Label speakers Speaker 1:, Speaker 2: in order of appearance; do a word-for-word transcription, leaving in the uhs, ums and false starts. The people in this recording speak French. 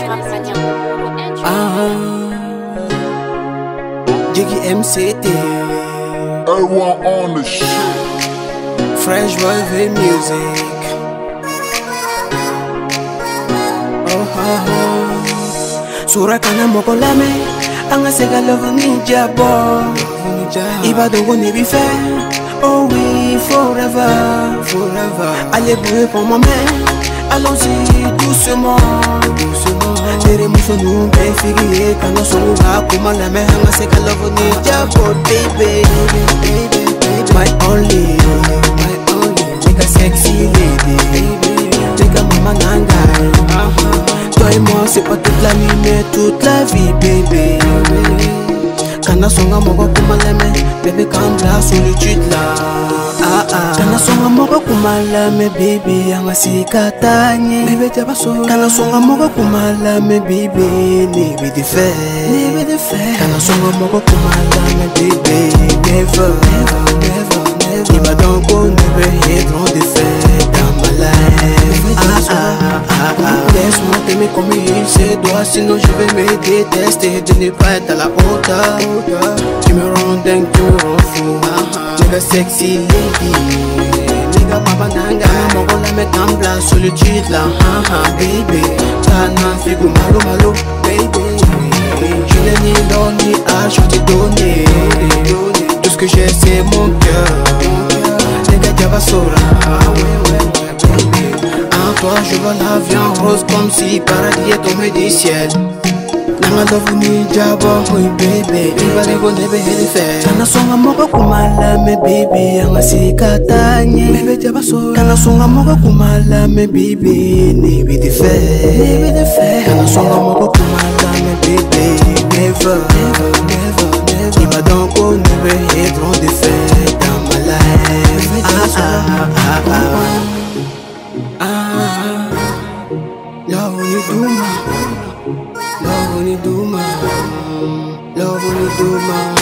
Speaker 1: Ah, Jiggy M C T,
Speaker 2: Everyone on the shit.
Speaker 1: Fresh Wave Music. Oh, oh, oh. Sura kana moko lame, anga sega love ninja boy. Iba dongo ne bife, oh oui forever, forever. Allez brûler pour ma mère, allons-y doucement, doucement. Tere mushonu be figi kana songa kuma lame anga sega love ninja boy, baby, baby, baby. My only, my only, make a sexy lady, baby. Take a mama nangai. Toi et moi c'est pas toute la nuit mais toute la vie, baby. Kana songa moko kuma lame, baby comme la solitude là. Ah ah. Kana songa moko kuma lame, baby anga sikatanye. Baby jaba so. Kana songa moko kuma lame, baby ni be the fair, ni be the fair. Kana songa moko kuma lame, baby never, never, never, never. Iba donc on never hit on the fair dans ma life. Ah ah ah ah. Laisse-moi t'aimer comme il se doit, sinon je vais me détester. Je n'ai pas être à la hauteur. Tu me rends dingue, tu me rends fou. Nigga sexy lady, nigga mama nanga. Moko la met en blanc, solitude là, haha baby. Tana figu malo malo, baby. Je n'ai ni l'or ni âge, je t'ai donné. Tout ce que j'ai c'est mon cœur. Nigga java sora, ah ouais ouais ouais baby. En toi je vois la vie en rose comme si paradis est tombé du ciel. Nanga love ni jabo, oui baby. Iba lego nebe hele fe. Kana songa moko kumala me baby, anga sikatanye. Baby jaba so. Kana songa moko kumala me baby, ni be the fe, ni be the fe. Kana songa moko kumala me baby, never, never, never, never. Iba donc on nebe hele trop de fe dans ma life. Ah ah ah ah ah. Love when you do my. Love when you do my, love when you do my.